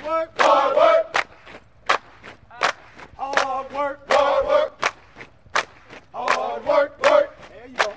work. Hard work. Hard work. Hard work. Hard work. Work. There you go.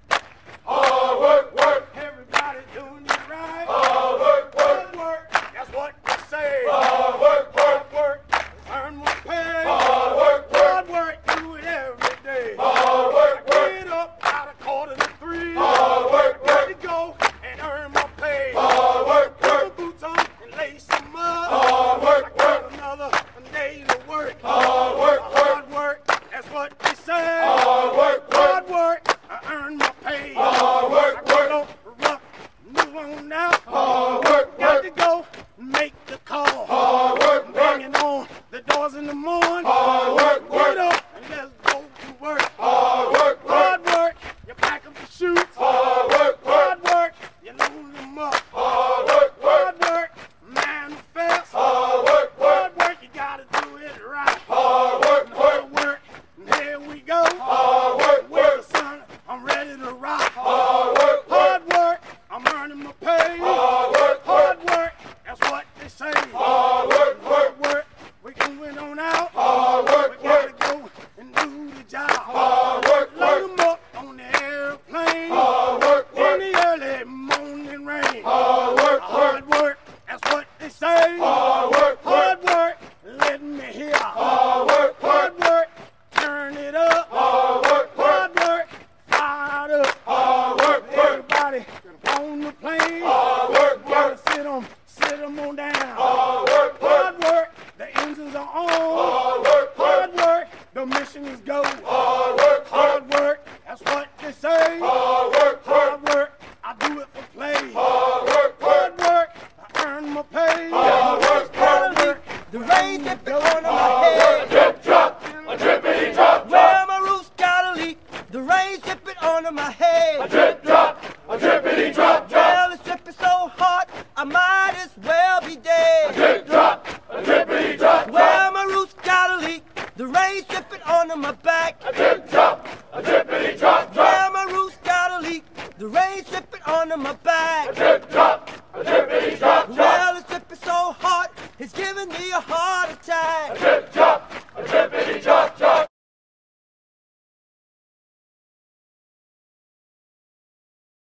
Hard work. Work. Everybody doing it right. Hard work. Work. Hard work. That's what they say. Hard work. Work. Hard work. Earn more pay. Hard work. Work. Hard work. Do it every day. Hard work. Work. Get up out of 2:45. Hard work. Ready Work. to go and earn my pay. Hard work. Put my Work. boots on and lace them up. Hard work. I got another day to work. Hard work. Hard work. That's what they say. Hard work. Hard work. I earn my pay. Hard work. I got no rough. Move on now. Hard work. Got to Work. go make the call. Hard work. Banging on the doors in the morning. Hard work. Get Work. up and let's go to work. Hard work. Hard work. You pack up the shoots. Hard work. Hard work. You load them up. Hard work. Hard work. Manifest. Hard work. Hard work. You gotta do it right. Hard work. Hard work. And here we go. Hard work. With the sun, I'm ready to rock. Hard work. Hard work. I'm earning my pay. Hard work. Hard work. That's what they say. Hard work. Hard work. We can win on out. Hard work. We gotta go and do the job. Hard work. Load them up on the airplane. Hard work. In the early morning rain. Hard work. Hard work. That's what they say. Hard work. Hard work. Let me hear. Hard work. Hard work. Turn it up. Hard work. Hard work. Fired up. Hard work. Everybody on the plane. Hard work. Gotta sit 'em on down. Hard work. Hard work. The engines are on. Hard work. Hard work. The mission is go. Hard work. Hard work. That's what they say. Hard work. Hard work. I do it for play. Hard work. Hard work. I earn my pay. Hard work. Hard work. The rain dipping on my head. Drip drop. A drippity drop. Where my roof's got a leak. The rain's dripping onto my head. Drip drop. A drippity drop. Well, it's dripping so hard, I might as well be dead. Drip drop. A drippity drop. Where my roof's got a leak. The rain's dripping onto my back. Drip drop. A drippity drop. Where my roof's got a leak. The rain's dripping onto my back. Drip drop. A drippity drop. Well, it's dripping so hard, it's giving me a heart attack. Drip